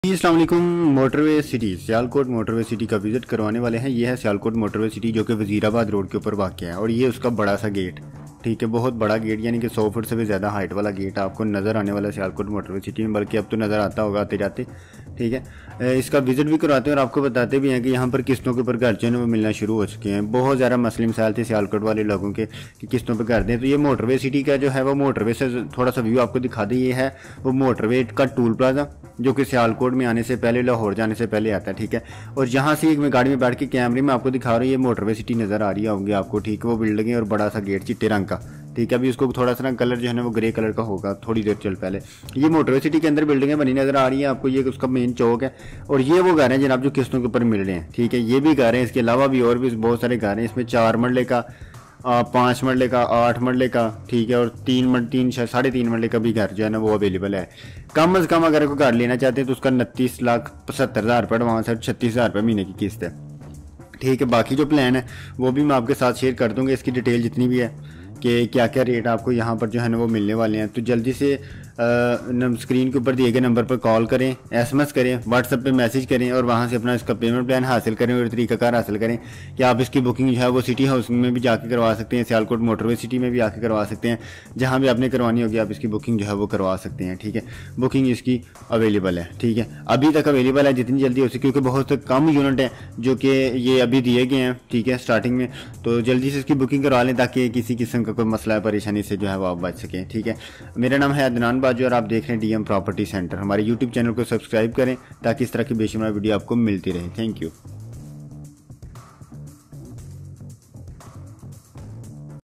अस्सलाम वालेकुम। Motorway city Sialkot motorway city का विज़िट करवाने वाले हैं। ये है सियालकोट मोटरवे सिटी जो कि वज़ीराबाद रोड के ऊपर वाक़ है और ये उसका बड़ा सा गेट, ठीक है, बहुत बड़ा गेट, यानी कि 100 फुट से भी ज़्यादा हाइट वाला गेट आपको नज़र आने वाला है सियालकोट मोटरवे सिटी में, बल्कि अब तो नज़र आता होगा आते जाते, ठीक है। इसका विज़िट भी करवाते हैं और आपको बताते भी हैं कि यहाँ पर किस्तों के ऊपर घर जो है वो मिलना शुरू हो चुके हैं। बहुत ज़्यादा मसले मसाइल थे सियालकोट वाले लोगों के कि किस्तों पर घर दें, तो ये मोटरवे सिटी का जो है वो मोटरवे से थोड़ा सा व्यू आपको दिखा दें। ये है वो मोटरवे का टूल प्लाजा जो कि सियालकोट में आने से पहले, लाहौर जाने से पहले आता है, ठीक है। और यहाँ से एक मैं गाड़ी में बैठ के कैमरे में आपको दिखा रहा हूँ, ये मोटरवे सिटी नज़र आ रही होंगी आपको, ठीक है। वो बिल्डिंग और बड़ा सा गेट चिट्टे रंग का, ठीक है। अभी उसको थोड़ा सा ना कलर जो है ना वो ग्रे कलर का होगा थोड़ी देर चल पहले। ये मोटरवे सिटी के अंदर बिल्डिंगें बनी नज़र आ रही हैं आपको, ये उसका मेन चौक है और ये वो घर हैं जनाब जो किस्तों के ऊपर मिल रहे हैं, ठीक है। ये भी घर हैं, इसके अलावा भी और भी बहुत सारे घर हैं। इसमें 4 मरले का, 5 मरले का, 8 मरले का, ठीक है, और 3.5 मरले का भी घर जो है ना वो अवेलेबल है। कम अज़ कम अगर कोई घर लेना चाहते हैं तो उसका 29,75,000 रुपये एडवांस है, 36,000 रुपये महीने की किस्त है, ठीक है। बाकी जो प्लान है वो भी मैं आपके साथ शेयर कर दूंगा, इसकी डिटेल जितनी भी है कि क्या क्या रेट आपको यहाँ पर जो है ना वो मिलने वाले हैं। तो जल्दी से स्क्रीन के ऊपर दिए गए नंबर पर कॉल करें, SMS करें, व्हाट्सएप पे मैसेज करें और वहाँ से अपना इसका पेमेंट प्लान हासिल करें और तरीकाकार हासिल करें कि आप इसकी बुकिंग जो है वो सिटी हाउस में भी जाके करवा सकते हैं, सियालकोट मोटरवे सिटी में भी आके करवा सकते हैं। जहाँ भी आपने करवानी होगी आप इसकी बुकिंग जो है वो करवा सकते हैं, ठीक है। बुकिंग इसकी अवेलेबल है, ठीक है, अभी तक अवेलेबल है, जितनी जल्दी हो सके, क्योंकि बहुत कम यूनिट हैं जो कि ये अभी दिए गए हैं, ठीक है, स्टार्टिंग में। तो जल्दी से इसकी बुकिंग करवा लें ताकि किसी किस्म का कोई मसला परेशानी से जो है वो आप बच सकें, ठीक है। मेरा नाम है अदनान बाजू और आप देख रहे हैं DM प्रॉपर्टी सेंटर। हमारे YouTube चैनल को सब्सक्राइब करें ताकि इस तरह की बेशुमार वीडियो आपको मिलती रहे। Thank you.